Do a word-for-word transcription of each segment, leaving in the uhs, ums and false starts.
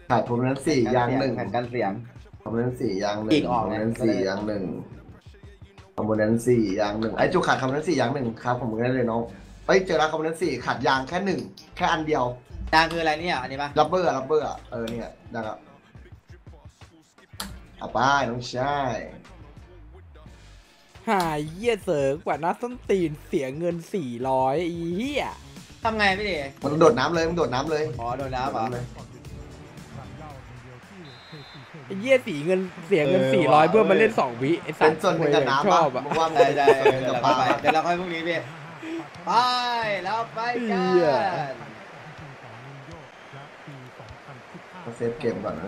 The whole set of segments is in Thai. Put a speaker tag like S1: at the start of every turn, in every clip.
S1: ขาดผมนั้นสี่ยางหนึ่ง
S2: แผ่นกันเสียง
S1: ผมนั้นสี่ยางหนึ่
S2: อี
S1: งผม
S2: กออกไง
S1: นั้นสี่ยางหนึ่งผมนั้นสี่ยางหนึ่งไอ้จุกขาดคำนั้นสี่ยางหนึ่งครับผมได้เลยน้องเอ้ยเจอแล้วคำนั้นสี่ขาดยางแค่หนึ่งแค่อันเดียวย
S2: างคืออะไรเนี่ยอันนี้ปะ
S1: รับเบอร์รับเบอร์เออเนี่ยได้แล้วเอาไปน้องชาย
S3: หายเยี่ยเสริงกว่านัดส้นตีนเสียเงินสี่ร้อยอีเหี้ย
S2: ทำไงพี่ดิ
S1: มันโดดน้ำเลยมันโดดน้ำเลย
S2: อ๋อโดนน้ำเหรอ
S1: เลย
S3: ไอ้เยี่ยสีเงินเสียเงินสี่ร้อยเพื่อมาเล่นสองวิไอ้สั
S1: เป็
S3: ต
S1: น
S3: ว์
S1: ส่วนหนึ่งกับน้ำ
S3: ชอบอ่ะ
S1: มึงว่า
S2: ได้ได้
S1: ส่วนหนึ่ง
S2: เดี๋ยว
S1: กับ
S2: เรา
S1: ปลา
S2: ไปเดี๋ยวเราค่อยพรุ่งนี้พี่ไปแล้วไปกัน
S1: มาเซฟเกมก่อนนะ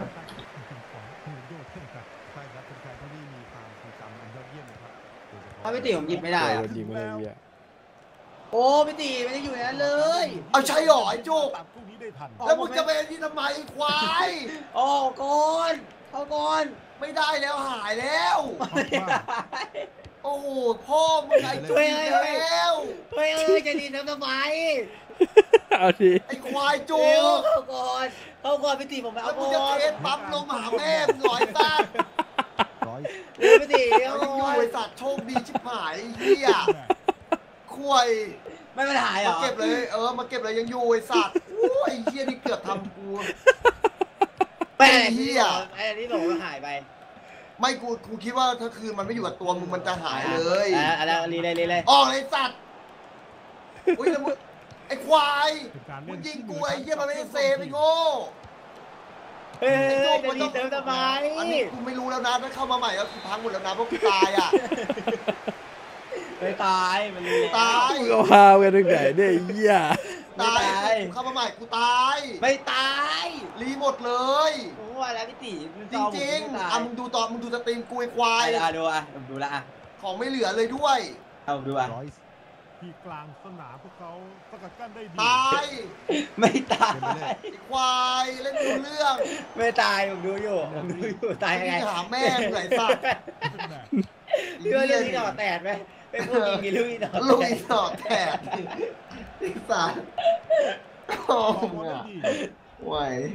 S2: ถ้าพี่ติผมหยิบไม่ได้อะ
S3: โดนยิงมาเลยเหี้ย
S2: โอ้พี่ติไม่ได้อยู่ในนั้นเลย
S1: เอาใช่หรอไอ้จุกแล้วมึงจะไปอันนี้ทำไมไอ้ควาย
S2: โอ้ก่อนเข้าก่อน
S1: ไม่ได้แล้วหายแล้ว โอ้โหพ่อมึงไอ้จุกแล้ว
S2: เฮ้ยเอ้ยจะดีทำทำไม
S3: เอาดิ
S1: ไอ้ควายจุ
S2: เร็ว
S1: ก
S2: เข้าก่อนเข้าก่อนพี่ติผมไป
S1: แล้
S2: เอา
S1: วมึง
S2: ก่
S1: จะ
S2: อน
S1: เทสปั๊มลมหาแม่มึงหลอยซ่า
S2: เร็วพี่ติ
S1: ไอ้
S2: เอา
S1: ยู
S2: ก่อน
S1: ไอ้สัตว์โชคดีชิบหายไอ้เหี้ยควาย
S2: ไม่มาถ่ายเหร
S1: มา
S2: อ
S1: เก็บเลยเออมาเก็บเลยยังอยู่ไอ้สัตว์โอ้ยไอ้เหี้ยนี่เกือบทำกู
S2: แม่
S1: ไอ้เหี้ย
S2: ไอ้นี่หลงก็หายไป
S1: ไม่กูกูคิดว่าถ้าคืนมันไม่อยู่กับตัวมึงมันจะหายเลย
S2: อ่ะอะไรรีเลยรีเลย
S1: ออกเลยสัตว์อุ้ยแล้วมึงไอ้ควายมึงยิงกูไอ้เหี้ยมันไม่ได้เซฟไอ้โง่
S2: เฮ้ย
S1: ไอ้โง่
S2: จะ
S1: มัน
S2: ดี
S1: ต้อง
S2: เติมทำไม
S1: อันนี้กูไม่รู้แล้วนะถ้าเข้ามาใหม่แล้วกูพังหมดแล้วนะเพราะกูตายอ่ะ
S2: ไม่ตายมันรีแล้ว
S1: ตาย
S3: มึงเอาพากันถึงไหนเนี่ยไอ้เหี้ย
S2: ไม่
S1: ตาย
S2: ตาย
S1: กูเข้ามาใหม่กูตาย
S2: ไม่ตาย
S1: รีหมดเลย
S2: ผมว่าแล้วพี่ติ
S1: จริงๆอ่ะมึงดูตอนมึงดูสตรีมกูไอ้ควา
S2: ไป
S1: ย
S2: อ่ะดูอ่ะผมดูละอ่ะ
S1: ของไม่เหลือเลยด้วย
S2: เอาดูอ่ะ
S4: ที่กลางสนามพวกเขาสกัดกั้นได้ดี
S1: ตาย
S2: ไม่ตาย
S1: ไอ้ควายเล่นดูเรื่อง
S2: ไม่ตายผมดูอยู่ผมดูอยู่ตายยังไง
S1: หาแม่งไหนสัตว์
S2: พี่ว่าเรื่องนี้หน่อแตกไหมเป็นพวกยิงกี่ลูกนี่หน่อ
S1: ลูก
S2: แต
S1: อี
S2: ก
S1: สอดแตกไอ้สัตว์โอ้โหไหว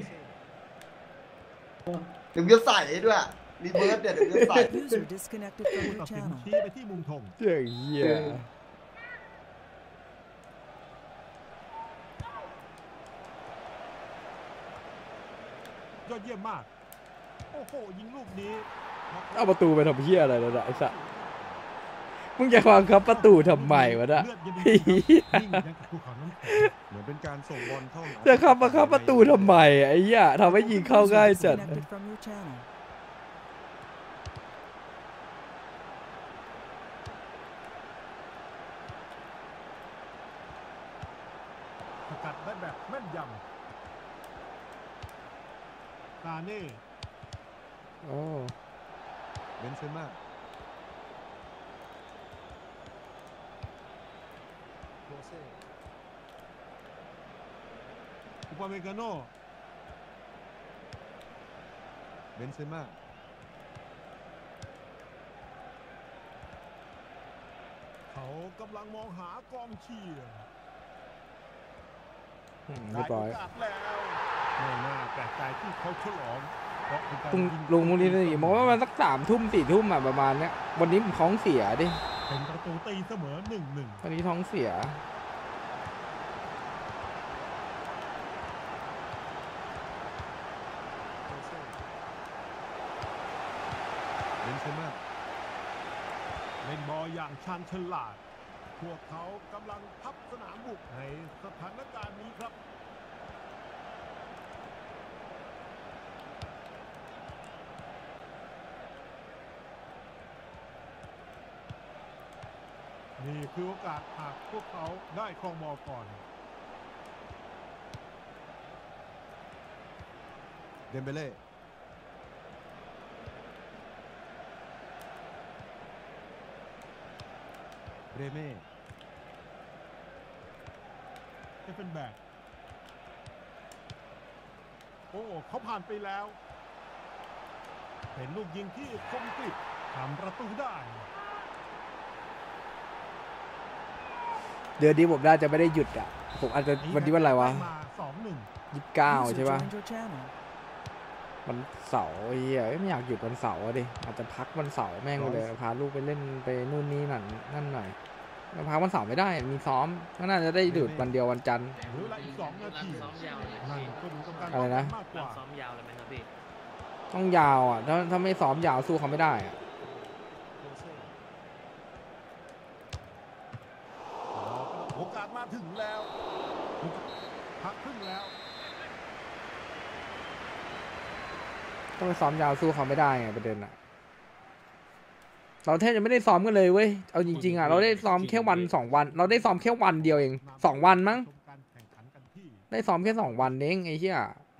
S1: เดี๋ยวจะใส่ด้วยรีเบิร์ดเดี๋ยวจะใส่
S5: User disconnected from
S4: ผู้
S5: your
S4: ตัดสิน
S5: channel.
S4: ชี้ไปที่มุมธง
S3: เจ๋งเหี้ย
S4: ยอดเยี่ยมมาก โอ้โห ยิงลูกนี้
S3: เอาประตูไปทำเหี้ยอะไรแล้วนะไอ้สัสมึงจะฟังครับประตูทำไมวะน่ะ
S4: เลือดเย็น
S3: ไอ้เหี้ย
S4: นิ่งยังกับภูเขาน้ำแข็ง
S6: เหมือนเป็นการส่งบอลเข้าหา
S3: จะขับมาเข้าประตูทำไมไอ้เหี้ยทำให้ยิงเข้าง่ายจัด
S5: Disconnected from your channel.
S4: สกัดได้แบบแม่นยำซาเน่
S3: โอ้
S6: เบนเซม่า
S4: โรเซ่อุปาเมกาโน
S6: เบนเซม่า
S4: เขากำลังมองหากองเชียร์
S3: อืม
S4: ได้
S3: เรียบ
S4: โอ
S3: ร้อย
S4: กาสแล้วไม่น่าแปลกใจที่เขาฉลองเพราะเป็นการ
S3: ลุง
S4: ยิง
S3: ลุงพวกนี้นี่มองว่ามันสักสามทุ่มสี่ทุ่มอ่ะประมาณเนี้ยวันนี้ผมท้องเสียดิ
S4: เป็นประตูตีเสมอหนึ่งหนึ่ง
S3: วันนี้ท้องเสีย
S6: โรเซ่เบนเซม่า
S4: เล่นบอลอย่างชาญฉลาด พวกเขากำลังทับสนามบุกในสถานการณ์นี้ครับ นี่คือโอกาสหากพวกเขาได้ครองบอลก่อน
S6: เดมเบเล่เรเม่
S4: เอฟเฟนแบกโอ้เขาผ่านไปแล้ว เห็นลูกยิงที่คมกริบทำประตูได้
S3: เดือนนี้ผมน่าจะไม่ได้หยุดอ่ะผมอาจจะวันนี้วันอะไรวะ
S4: มาสองหนึ่ง
S3: ยี่สิบเก้า
S5: User
S3: ใช่ป่ะ
S5: joined your channel.
S3: วันเสาร์ไอ้เหี้ยเอ้ยไม่อยากหยุดวันเสาร์อะดิอาจจะพักวันเสาร์แม่งไปเลยพาลูกไปเล่นไปนู่นนี่นั่นนั่นหน่อยแล้วพักวันเสาร์ไม่ได้มีซ้อมก็น่าจะได้หยุดวันเดียววันจันทร์
S4: เหลือเวลาอีกสองนาที
S7: ซ้อมยาวเลย
S4: นั่นก็ดูกับการ
S3: อะไรนะ
S4: มากก
S7: หลั
S4: ว่าง
S7: ซ้อมยาวเลยไหมครับพี่
S3: ต้องยาวอ่ะถ้าถ้าไม่ซ้อมยาวสู้เขาไม่ได้อ่ะ
S6: โรเซ่
S4: โอกาสมาถึงแล้วพักครึ่งแล้ว
S3: ต้องไปซ้อมยาวสู้เขาไม่ได้ไงประเด็นอ่ะเราแทบจะไม่ได้ซ้อมกันเลยเว้ยเอาจริงๆอ่ะเราได้ซ้อมแค่วันสองวัน เราได้ซ้อมแค่วันเดียวเองสองวันมั้ง
S4: ชมการแข่งขันกันที่
S3: ได้ซ้อมแค่สองวันเองไอ้เหี้ย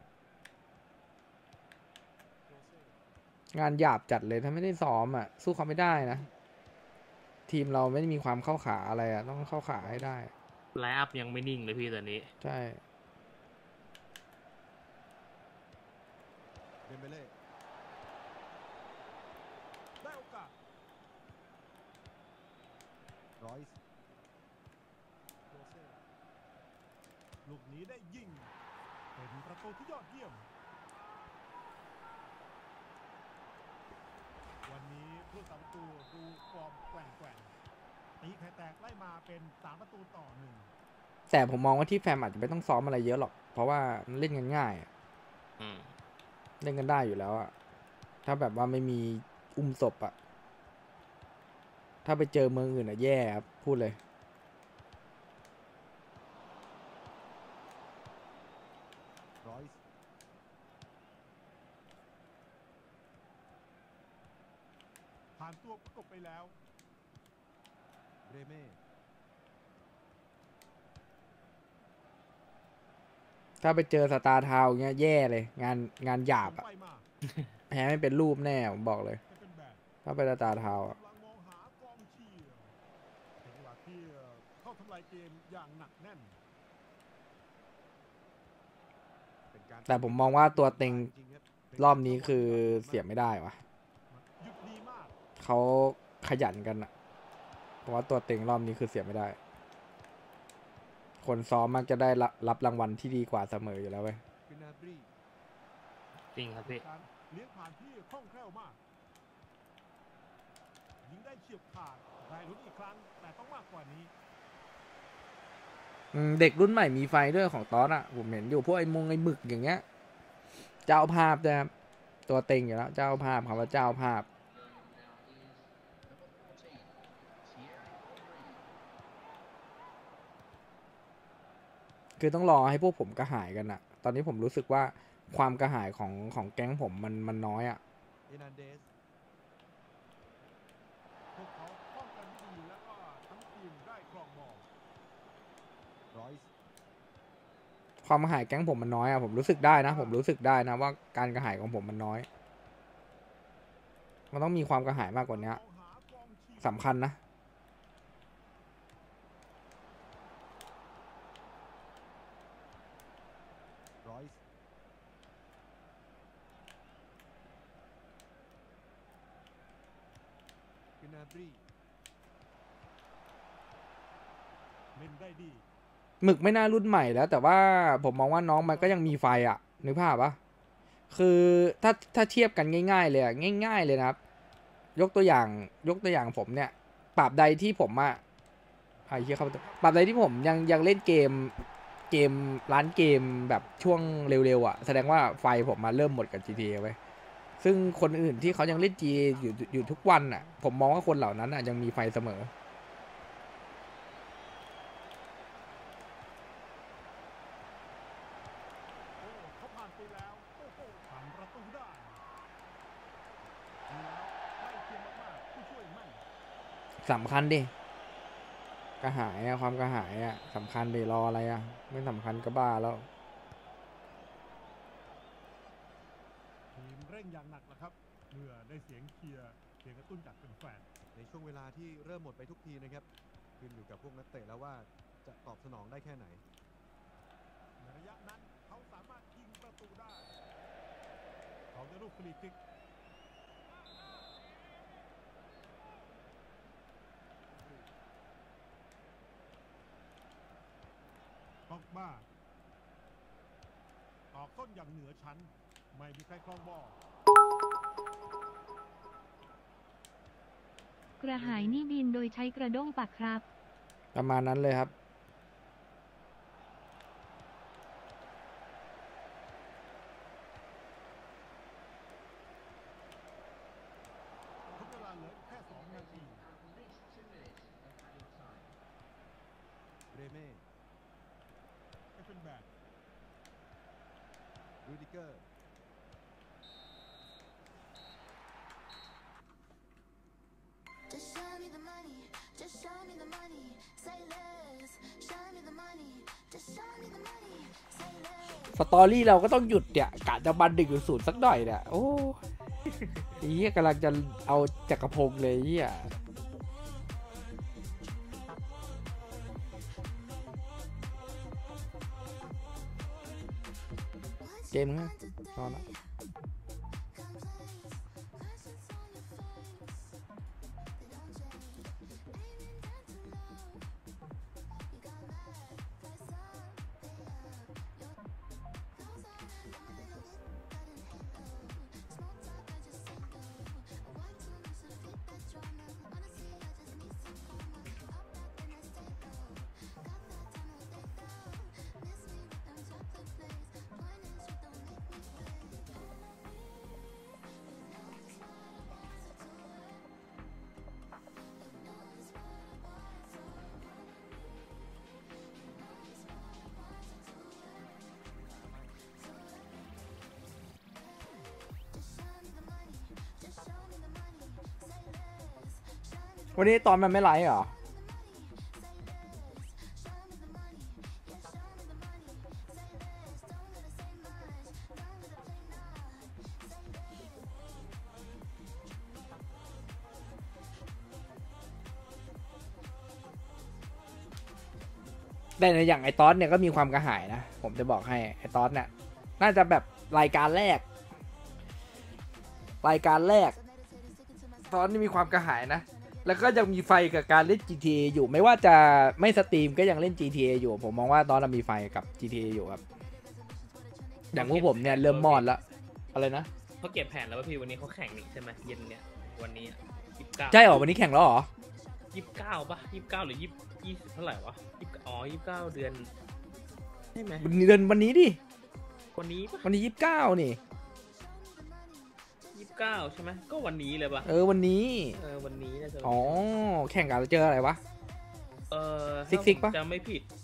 S3: งานหยาบจัดเลยถ้าไม่ได้ซ้อมอ่ะสู้เขาไม่ได้นะทีมเราไม่ได้มีความเข้าขาอะไรอ่ะต้องเข้าขาให้ได้
S7: ไลน์อัพยังไม่นิ่งเลยพี่ตอนนี้
S3: ใช่
S6: เดมเบเล่
S4: ได้โอกาส
S6: รอยส์โรเซ่
S4: ลูกนี้ได้ยิงเป็นประตูที่ยอดเยี่ยม วันนี้ผู้สาประตูดูฟอร์มแกว่งแกว่งตีไข่แตกไล่มาเป็นสามประตูต่อหนึ่ง
S3: แต่ผมมองว่าที่แฟมอาจจะไม่ต้องซ้อมอะไรเยอะหรอกเพราะว่ามันเล่นกันง่ายอะ
S7: อืม
S3: เล่นกันได้อยู่แล้วอะถ้าแบบว่าไม่มีอุ้มศพอะถ้าไปเจอเมืองอื่นอะแย่ครับพูดเลย
S6: รอยส์
S4: ผ่านตัวประกบไปแล้ว
S6: เรเม่
S3: ถ้าไปเจอสตาร์ทาวน์เงี้ยแย่เลย งานงานหยาบอะ
S4: ไปมา
S3: แพ้ไม่เป็นรูปแน่ผมบอกเลย
S4: จะเป็นแบบ
S3: ถ้าไปสตาร์ทาวน์อะ
S4: กำลังมองหากองเชียร์ในจังหวะที่เข้าทำลายเกมอย่างหนักแน่น
S6: เป็นการ
S3: แต่ผมมองว่าตัวเต็ง
S6: จริงๆคบ
S3: รอบนี้คือเสียไม่ได้วะ
S4: หยุดดีมาก
S3: เขาขยันกันอะเพราะว่าตัวเต็งรอบนี้คือเสียไม่ได้ คนซ้อมมักจะได้รับรับรางวัลที่ดีกว่าเสมออยู่แล้วเว้ย
S6: ฟินาบรี
S7: จริงครับพี่
S4: การเลี้ยงผ่านที่คล่องแคล่วมาก ยิงได้เฉียบขาดได้ลุ้นอีกครั้ง แต่ต้องมากกว่านี้
S3: อืมเด็กรุ่นใหม่มีไฟด้วยของตอนอะผมเห็นอยู่พวกไอ้มงไอ้หมึกอย่างเงี้ย เจ้าภาพนะครับตัวเต็งอยู่แล้ว เจ้าภาพคำว่าเจ้าภาพ คือต้องรอให้พวกผมกระหายกันอะตอนนี้ผมรู้สึกว่าความกระหายของของแก๊งผมมันมันน้อยอะ
S6: เอนันเดส
S4: พวกเขาป้องกันดีแล้วก็ทั้งทีมได้ครองบอล
S6: รอยส์
S3: ความกระหายแก๊งผมมันน้อยอะผมรู้สึกได้นะ ผมรู้สึกได้นะว่าการกระหายของผมมันน้อย มันต้องมีความกระหายมากกว่านี้
S4: มองหากองเชียร์
S3: สำคัญนะ
S6: รอยส์ฟินาบรี
S4: เล่นได้ดี
S3: หมึกไม่น่ารุ่นใหม่แล้ว แต่ว่าผมมองว่าน้องมันก็ยังมีไฟอะนึกภาพปะคือถ้าถ้าเทียบกันง่าย ๆ เลยอะง่าย ๆ เลยนะครับ ยกตัวอย่างยกตัวอย่างผมเนี่ยปราบใดที่ผมอะไอ้เหี้ยเข้าประตูปราบใดที่ผมยังยังเล่นเกมเกมร้านเกมแบบช่วงเร็วๆอะแสดงว่าไฟผมมาเริ่มหมดกับ จี ที เอ ไว้ยซึ่งคนอื่นที่เขายังเล่น จี ที เอ อยู่อยู่ทุกวันอะผมมองว่าคนเหล่านั้นอะยังมีไฟเสมอ
S4: โอ้เขาผ่านไปแล้ว โอ้โหผ่านประตูได้ดูแล้วใกล้เคียงมากๆผู้ช่วยแม่น
S3: สำคัญดิกระหายอะความกระหายอะสำคัญดิรออะไรอะไม่สำคัญก็บ้าแล้ว
S4: ทีมเร่งอย่างหนักแล้วครับเมื่อได้เสียงเชียร์เสียงกระตุ้นจากแฟน
S6: ในช่วงเวลาที่เริ่มหมดไปทุกทีนะครับขึ้นอยู่กับพวกนักเตะแล้วว่าจะตอบสนองได้แค่ไหน
S4: ๆในระยะนั้นเขาสามารถยิงประตูได้ เขาได้ลูกฟรีคิกปอกบ้าออกต้นอย่างเหนือชั้นไม่มีใครครองบอล
S8: กระหายหนี้ดินโดยใช้กระด้งปักครับ
S3: ประมาณนั้นเลยครับ
S4: ทดเวลาเหลือแค่สองนาที
S6: เบรเม่
S4: เอฟเฟนแบก
S6: รูดิเกอร์
S9: Just show me the money, just show me the money, say less. Show me the money, just show me the money, say less.
S3: สตอรี่เราก็ต้องหยุดเนี่ยกะจะบันดึกศูนย์สักหน่อยเนี่ยโอ้ไอ้เหี้ยกำลังจะเอาจักรพงศ์เลยเหี้ยเกมนะนอนละ วันนี้ตอนมันไม่ไลฟ์เหรอ แต่ในอย่างไอตอสเนี่ยก็มีความกระหายนะ ผมจะบอกให้ไอตอสเนี่ยน่าจะแบบรายการแรก รายการแรก ตอนนี้มีความกระหายนะ แล้วก็ยังมีไฟกับการเล่น จี ที เอ อยู่ไม่ว่าจะไม่สตรีมก็ยังเล่น จี ที เอ อยู่ ผมมองว่าตอนนั้นมีไฟกับ จี ที เอ อยู่ครับอย่างพวกผมเนี่ยเริ่มมอดแล้วอะไรนะ
S7: เขาเก็บแผนแล้วว่าพี่วันนี้เขาแข่งนี่ใช่ไหมเย็นเนี่ยวันนี้ยี่สิบเก้า
S3: ใช่เหรอวันนี้แข่งแล้วเหรอ
S7: ยี่สิบเก้าป่ะยี่สิบเก้าหรือยี่สิบยี่สิบเท่าไหร่วะยี่สิบอ๋อยี่สิบเก้าเดือนใช่ไหม
S3: วันนี้เดือนวันนี้ดิ
S7: วันนี้ป่ะ
S3: วันนี้ยี่สิบเก้านี่
S7: ยี่สิบเก้าใช่ไหมก็วันนี้เลยป่ะ
S3: เออวันนี้
S7: เออวันนี้นะเจอ
S3: อ๋อแข่งกันแล้วเจออะไรวะ
S7: เออ
S3: ซิกซิกปะ
S7: จำไม่ผิด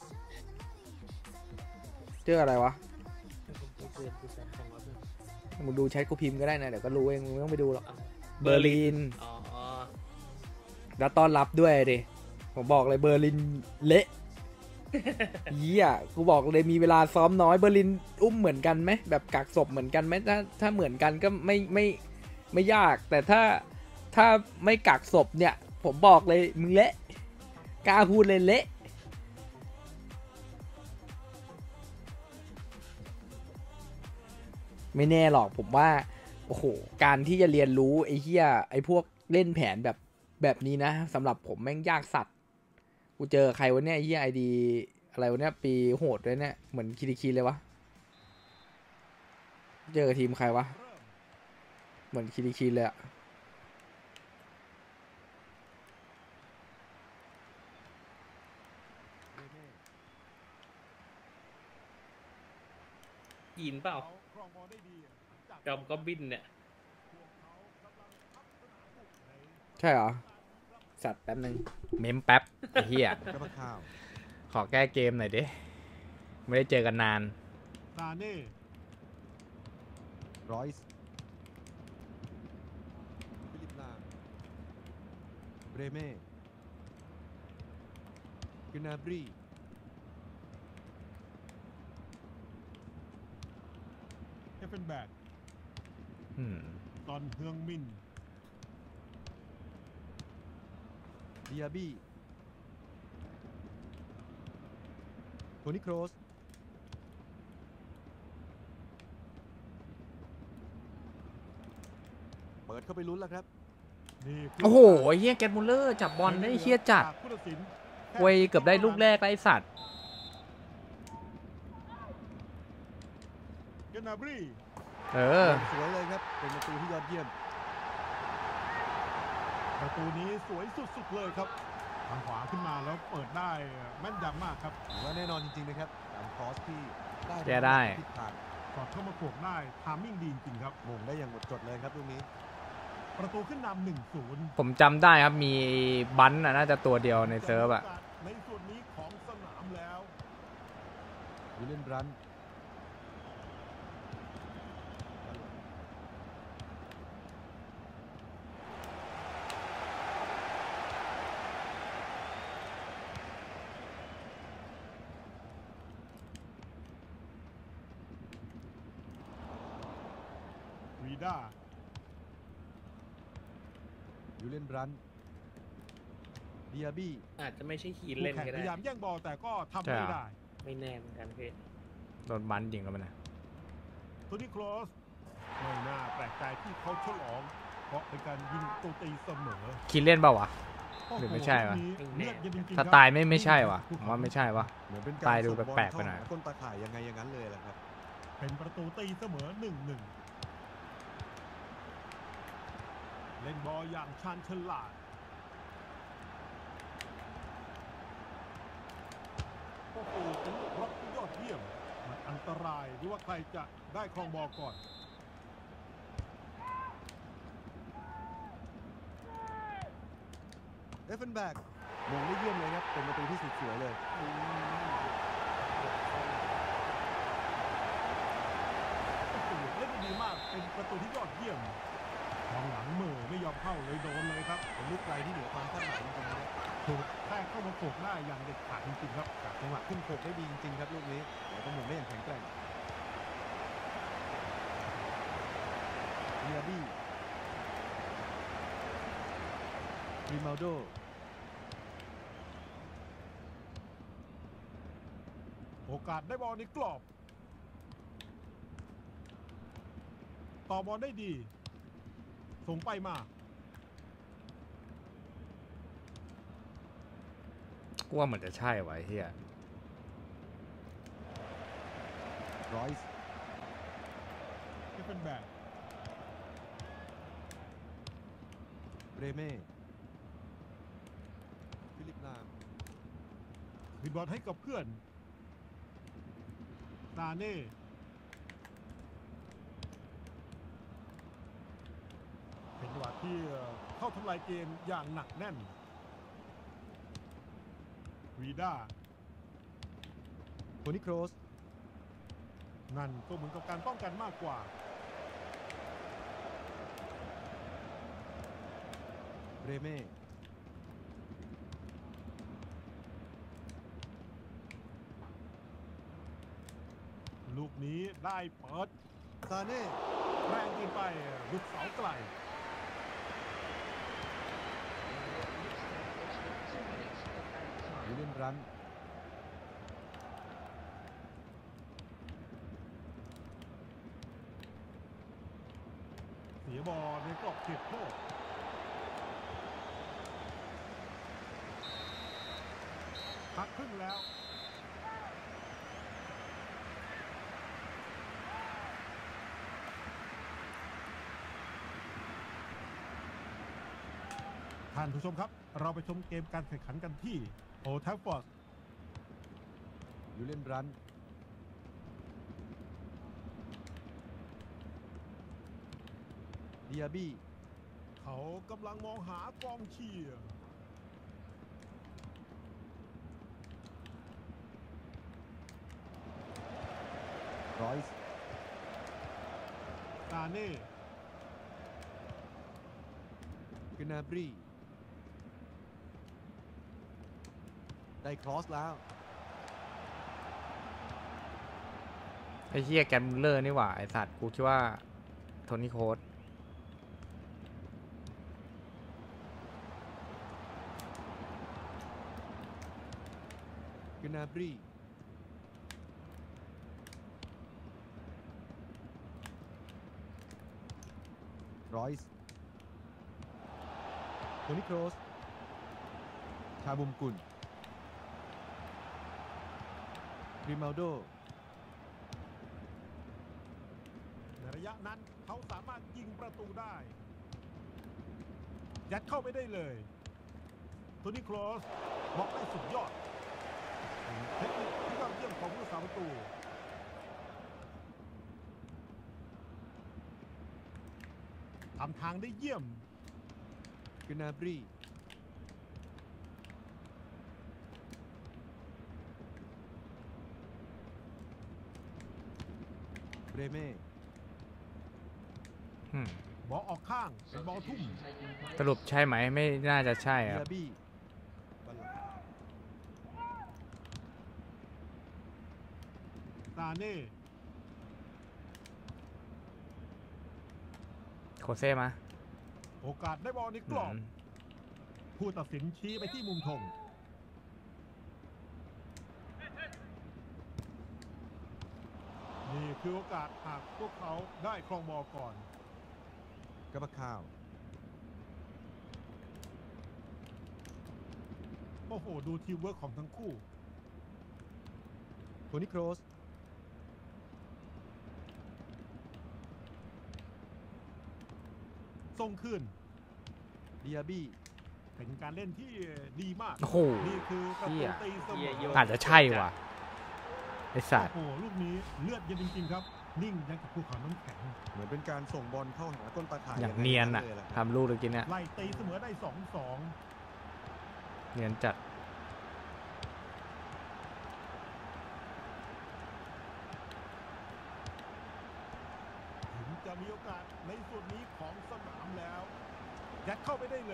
S3: เจออะไรวะ
S7: เดือนที่แข่งมาเพื่อน
S3: มึงดูแชทกูพิมพ์ก็ได้นะเดี๋ยวก็รู้เองมึงไม่ต้องไปดูหรอก
S7: อ่ะ
S3: เบอร์ลิน
S7: อ๋อ
S3: แล้วต้อนรับด้วยดิผมบอกเลยเบอร์ลินเละเยี่ยกูบอกเลยมีเวลาซ้อมน้อยเบอร์ลินอุ้มเหมือนกันไหมแบบกักศพเหมือนกันไหมถ้าถ้าเหมือนกันก็ไม่ไม่ไม่ยาก แต่ถ้าถ้าไม่กักศพเนี่ย ผมบอกเลยมึงเละกล้าพูดเลยเละไม่แน่หรอกผมว่าโอ้โหการที่จะเรียนรู้ไอ้เหี้ยไอ้พวกเล่นแผนแบบแบบนี้นะสำหรับผมแม่งยากสัตว์กูเจอใครวะเนี่ยไอ้เหี้ยไอดีอะไรวะเนี่ยปีโหดเลยเนี่ยเหมือนคิริคินเลยวะเจอทีมใครวะเหมือนคิริคินเลยอะ
S6: เบรเม่
S7: ยินเปล่า
S4: เขาครองบอลได้ดีหลังจาก
S7: จอมก็บินเนี่ย
S4: พวกเขากำลังพัฒนาบุกใน
S3: ใช่เหรอสัตว์แป๊บนึงเมมแป๊บไอ้เหี้ย
S6: กระบะข้าว
S3: ขอแก้เกมหน่อยดิไม่ได้เจอกันนาน
S4: ซาเน่
S6: รอยส์ฟิลิปลามเบรเม่กินาบรี
S4: เอฟเฟนแบก
S3: อืม
S4: ตอนเฮืองมิน
S6: ดิอาบี้โทนี่โครสเปิดเข้าไปลุ้นแล้วครับ
S4: นี่คื
S3: โอ้โหไอ้เหี้ยแกตมูลเลอร์จับบอลได้เหี้ยจัด
S4: จากผู้ตัดสิน
S3: เว้ยเกือบได้ลูกแรกไอ้สัตว์
S4: เกนาบรี
S3: เออ
S6: สวยเลยครับเป็นประตูที่ยอดเยี่ยม
S4: ประตูนี้สวยสุดๆเลยครับทางขวาขึ้นมาแล้วเปิดได้แม่นยำมากครับ
S6: ถือว่าแน่นอนจริงๆนะครับการคอสที่ได้
S3: แก้ได้
S6: ทิศทาง
S4: สอดเข้ามาโขกได้ทามมิ่งดีจริงๆครับ
S6: มงได้อย่างหมดจดเลยครับลูกนี้
S4: ประตูขึ้นนำหนึ่งศูนย์
S3: ผมจำได้ครับมีบันน่ะน่าจะตัวเดียวในเซิร์ฟอะ
S4: ในส่วนนี้ของสนามแล้ว
S6: วิลเลียนบรันท์
S4: วีด้า
S6: วิลเลียนบรันท์เดียบี้
S7: อาจจะไม่ใช่คีน
S4: คู่
S7: เล่น
S4: แข่ง
S7: ก็
S4: พ
S7: ได้
S4: ยายามแย่งบอลแต่ก็ทำไม่ได้
S7: ไม่แน่เหมือนกันพี่
S3: โดนบันยิงแล้วมันนะ
S4: โทนี่โครสไม่น่าแปลกใจที่เขาฉลอง เพราะเป็นการยิงตัวตีเสมอ
S3: คิดเล่นเปล่าวะ
S4: โอ้โ
S3: หรือไม่ใช่วะ
S4: เลือดเย็นจริงๆ
S3: ถ้า
S4: ครับ
S3: ตายไม่ไม่ใช่วะผมว่าไม่ใช่วะ
S6: เหมือนเป็นการ
S3: ตายดู
S6: ส่งบอ
S3: แปลกๆไปหน่อย
S6: เข้าาก้นตาข่ายยังไงอย่างนั้นเลยแหละครับ
S4: เป็นประตูตีเสมอหนึ่งหนึ่งเล่นบอลอย่างชาญฉลาดโอ้โหเป็นลูกรับที่ยอดเยี่ยมมันอันตรายที่ว่าใครจะได้ครองบอลก่อน
S6: เอฟเฟนแบกมงได้เยี่ยมเลยครับเป็นประตูที่สุดสวยเลย
S4: โอ้โหเล่นได้ดีมากเป็นประตูที่ยอดเยี่ยมกองหลังมือไม่ยอมเข้าเลยโดนเลยครับ
S6: เป็นลูกไกลที่เหนือความคาดหมายจริงๆนะครับ
S4: ถูกแทกเข้ามาโขกได้อย่างเด็ดขาดจริงๆครับ
S6: จากจังหวะขึ้นโขกได้ดีจริงๆครับลูกนี้แล้วก็มงได้อย่างแข็งแกร่งเดียบี้ริมาลโด
S4: โอกาสได้บอลในกรอบต่อบอลได้ดี ส่งไปมา
S3: กูว่าเหมือนจะใช่วะไอ้เฮีย
S6: รอยส์
S4: ที่เป็นแบบ
S6: เรเม่ฟิลิปลาม
S4: วิดบอลให้กับเพื่อนซาเน่เป็นจังหวะที่เข้าทำลายเกมอย่างหนักแน่นวีด้า
S6: โทนี่โครส
S4: นั่นก็เหมือนกับการป้องกันมากกว่า
S6: เรเม่
S4: ลูกนี้ได้เปิด
S6: ซาเน่
S4: แรงเกินไปลูกเสาไกล
S6: วิลเลียนบรันท์
S4: เสียบอลในกรอบเขตโทษพักครึ่งแล้ว ท่านผู้ชมครับ เราไปชมเกมการแข่งขันกันที่โอลด์แทรฟฟอร์ด
S6: วิลเลียนบรันท์เดียบี้
S4: เขากำลังมองหากองเชียร์
S6: รอยส์
S4: ซาเน่
S6: กนาบรีได้ครอสแล้ว
S3: ไอ้เฮียแกมเลอร์นี่หว่าไอสัตว์กูคิดว่าโทนี่โค้ด
S6: กนาบรีรอยส์โทนี่โครส ชาบุมกุลริมาลโด
S4: ในระระยะนั้นเขาสามารถยิงประตูได้ยัดเข้าไปได้เลยโทนี่ครอสบล็อกได้สุดยอดเทคนิคที่ยอดเยี่ยมของผู้รักษาประตูทำทางได้เยี่ยม
S6: กนาบรีเบรเม่
S3: อืม
S4: บอลออกข้างเป็นบอลทุ่ม
S3: สรุปใช่ไหมไม่น่าจะใช่
S6: เดี
S3: ครับ
S6: ยบี้บอลหลัง
S4: ซาเน่
S3: โคเซ่มา
S4: โอกาสได้บอลในกรอบ
S3: อืม
S4: ผู้ตัดสินชี้ไปที่มุมธงนี่คือโอกาสหากพวกเขาได้ครองบอลก่อน
S6: กาบาคาว
S4: โอ้โห ดูทีมเวิร์คของทั้งคู่
S6: โทนี่ครอส
S4: ส่งคืน
S6: เดียบี้
S4: เป็นการเล่นที่ดีมาก
S3: โอ้โห
S4: นี่คือประ
S3: เหี้
S4: ตู
S3: ย
S4: ตีเสม
S7: เหี้ยโย
S4: อ
S7: ก
S3: อาจจะใช่ว่ะไอสัตว์
S4: โอ้โห ลูกนี้เลือดเย็นจริงๆครับ นิ่งยังกับภูเขาน้ำแข็ง
S6: เหมือนเป็นการส่งบอลเข้าหาก้นตาข่าย
S3: อย่างเนียนอ่ะ
S6: เลยแหละ
S3: ทำลูกตะกี้เนี่ย
S4: ไล่ตีเสมอได้สองสอง
S3: เนียนจัด
S4: ถึงจะมีโอกาสในส่วนนี้ของสนามแล้วยัดเข้าไปได้เลย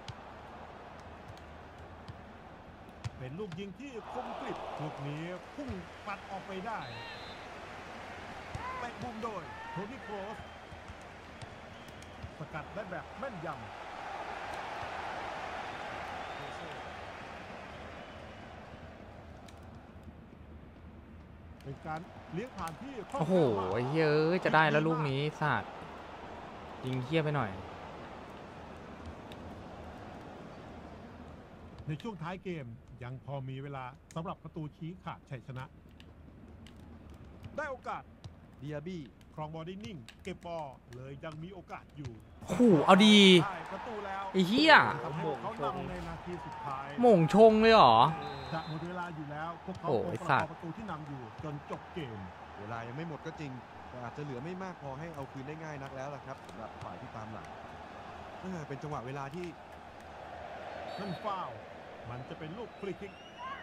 S4: เป็นลูกยิงที่คมกริบลูกนี้พุ่งปัดออกไปได้เตะมุมโดยโทนี่โครสสกัดได้แบบแม่นยำเป็นการเลี้ยงผ่านที่คล่อง
S3: โอ้โห
S4: แคล่วมาก
S3: ไอ้เหี้ยเอ้ยจะได้แล้วลูกนี้สัตว์ยิงเหี้ยไปหน่อย
S4: ในช่วงท้ายเกมยังพอมีเวลาสำหรับประตูชี้ขาดชัยชนะ ได้โอกาส
S6: เดียบี้
S4: ครองบอลได้นิ่ง เก็บบอลเลยยังมีโอกาสอยู่
S3: โอ้โหเอาดี
S4: ได้ประตูแล้ว
S3: ไอ้เหี้ย
S4: ทำให้พวกเขานำในนาทีสุดท้าย
S3: หม่งชงเลยเหรอ
S4: จะหมดเวลาอยู่แล้วพวกเขา
S3: โอ้
S4: คง
S3: ไอ้
S4: ประ
S3: สั
S4: ก
S3: ต
S4: อ
S3: ว์
S4: บประตูที่นำอยู่จนจบเกม
S6: เวลายังไม่หมดก็จริง แต่อาจจะเหลือไม่มากพอให้เอาคืนได้ง่ายนักแล้วล่ะครับสำหรับฝ่ายที่ตามหลังเออเป็นจังหวะเวลาที่
S4: นั่นฟาวล์มันจะเป็นลูกฟรีคิก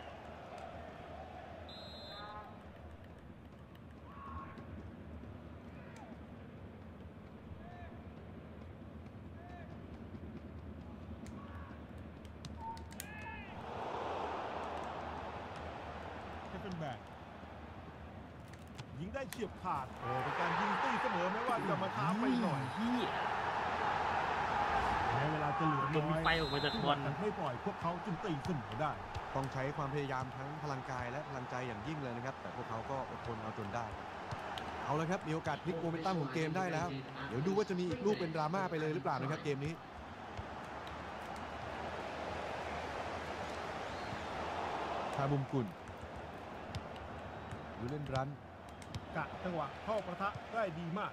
S4: จะเป็นแบบยิงได้เฉียบขาดโอ้เป็นการยิงตีเสมอแม้ว่าจะมาท้าไปหน่อย
S7: พี่
S4: แม้เวลาจะเหลือ
S7: มัน
S4: น้
S7: มี
S4: อย
S7: ไฟออกมาจากบอล
S4: ไม่ปล่อยพวกเขาจึงตีเสมอได้
S6: ต้องใช้ความพยายามทั้งพลังกายและพลังใจอย่างยิ่งเลยนะครับ แต่พวกเขาก็อดทนเอาจนได้ เอาละครับมีโอกาสพลิกโมเมนตัมของเกมได้แล้ว เดี๋ยวดูว่าจะมีอีกลูกเป็นดราม่าไปเลยหรือเปล่านะครับเกมนี้คาบุมกุลยูเลนรัน
S4: กะจังหวะเข้าประทะได้ดีมาก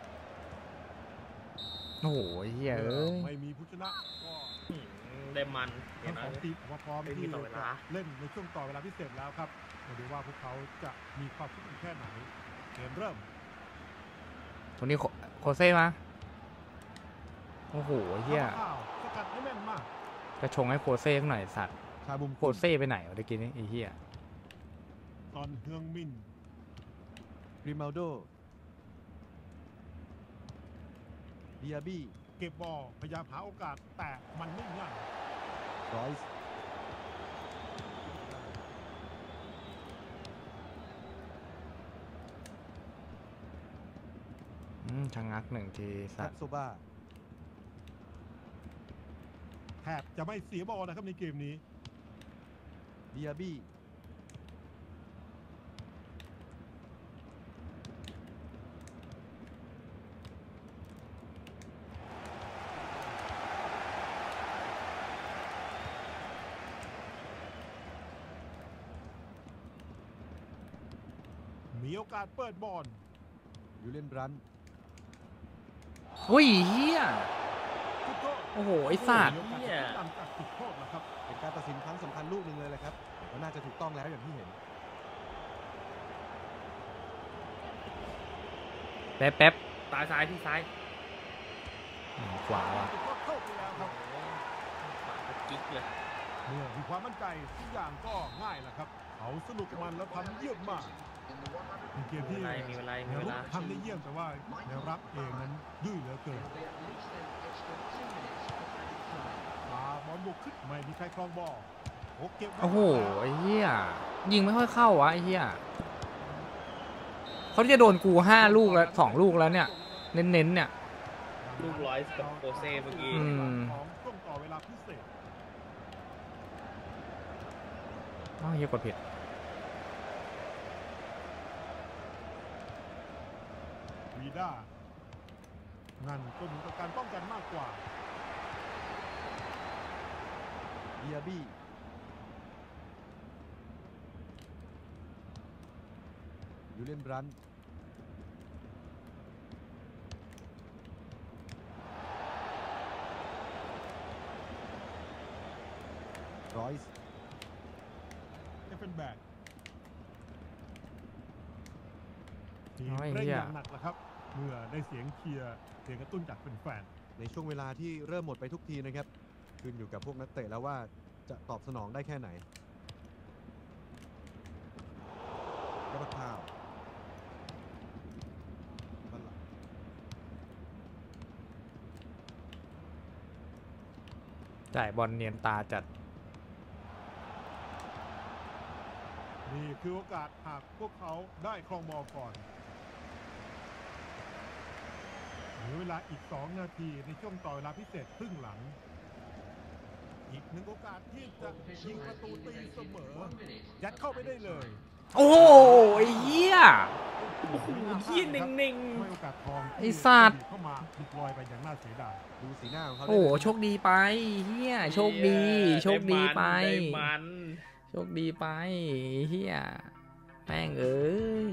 S3: โอ้โหไอ้เหี้ยเอ้ย
S4: ไม่มีผู้ชนะก็
S7: อืมได้มันเห็
S4: ทั้
S7: น
S4: ง
S7: ไหม
S4: สองทีมออกมาพร้อม
S7: ไม่มี
S4: ที่
S7: ต่อเวลา
S4: จะเล่นในช่วงต่อเวลาพิเศษแล้วครับมาดูว่าพวกเขาจะมีความฟิตแค่ไหนเกมเริ่ม
S3: ตรงนี้โคโคเซ่มาโอ้โหไอ้เหี้ย
S4: ข้าวสกัดได้แม่นมาก
S3: จะชงให้โคเซ่สักหน่อยสัตว์
S6: คาบุม
S3: โค
S6: กุล
S3: เซ่ไปไหนวะตะกี้นี้ไอ้เหี้ย
S4: ตอนเฮืองมิน
S6: ริมาลโดเดียบี้
S4: เก็บบอลพยายามหาโอกาสแต่มันไม่ง่าย
S6: รอยส์
S3: อืมชะงักหนึ่งที
S6: แค
S3: สัต
S6: ป
S3: ว์
S6: โซบา
S4: แทบจะไม่เสียบอลนะครับในเกมนี้
S6: เดียบี้
S4: มีโอกาสเปิดบอล
S6: ยูเลนรัน
S3: เฮ้ยเฮียโอ้โหไอ้สัตว์
S4: เนี่ยตามจากจุดโทษนะครับ
S6: เป็นการตัดสินครั้งสำคัญลูกหนึ่งเลยแหละครับแต่ก็น่าจะถูกต้องแล้วอย่างที่เห็น
S3: แป๊บแป๊บ
S7: ตายซ้ายที่ซ้าย
S3: อืมขวาว่ะ
S4: จุดโทษเข้าไปแล้วครับ
S7: ขวาตะกิ๊กเลย
S4: เมื่อมีความมั่นใจทุกอย่างก็ง่ายแหละครับเขาสนุกกับมันแล้วทำเยี่ยมมากเป็นเกม
S7: มี
S4: ที่
S7: เวลามีเวลามี
S4: แนว
S7: เว
S4: รุก
S7: ลา
S4: ทำได้เยี่ยมแต่ว่าแนวรับเองนั้นดื้อเหลือเกินพาบอลบุกขึ้นไม่มีใครครองบอลโอ้เก็บไว้
S3: โอ้โหไอ้เหี้ยยิงไม่ค่อยเข้าวะไอ้เหี้ยเขาจะโดนกูห้าลูกแล้วสองลูกแล้วเนี่ย เน้นๆเนี่ย
S7: ลูกร้อยกับโปเซ่เมื่อกี้
S3: อืม
S4: ของช่วงต่อเวลาพิเศษ
S3: อ้าวเหี้ยกดผิด
S4: วีด้านั่นก็เหมือนกับการป้องกันมากกว่า
S6: เดียบี้ยูเลนบรันท์รอยส์
S4: เอฟเฟนแบกทีม
S3: โอ้ย
S4: เร่ง
S3: เหี้
S4: อย ย่างหนักแล้วครับ เมื่อได้เสียงเชียร์เสียงกระตุ้นจากแฟน
S6: ในช่วงเวลาที่เริ่มหมดไปทุกทีนะครับ ขึ้นอยู่กับพวกนักเตะแล้วว่าจะตอบสนองได้แค่ไหนกระพาวบัลลังก์
S3: จ่ายบอลเนียนตาจัด
S4: ๆนี่คือโอกาสหากพวกเขาได้ครองบอลก่อนเหลือเวลาอีกสองนาทีในช่วงต่อเวลาพิเศษครึ่งหลัง อีกหนึ่งโอกาสที่จะยิงประตูตีเสมอ ยัดเข้าไปได้เลย
S3: โอ้โหไอ้เหี้ย
S7: โอ้โหยี่นิ่ง
S4: ไม่โอกาสทอง
S3: ไอ้สัตว์
S4: เข้ามาหลุดลอยไปอย่างน่าเสียดาย
S6: ดูสีหน้าของเขา
S3: โอ้โห
S6: ได้เลย
S3: โชคดีไปเฮีย
S7: ๆ
S3: โชคดี โชคดีไป
S7: ได้มัน
S3: โชคดีไปเฮียแม่งเอ้ย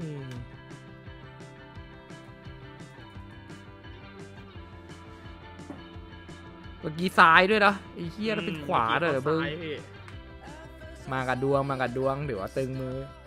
S3: เมื่อกี้ซ้ายด้วยนะไอ้เฮียแล้วเป็นขวาเลยเหรอเบิ้ง
S7: ซ้ายพี่
S3: มากับดวงมากับดวงเดี๋ยวว่าตึงมือ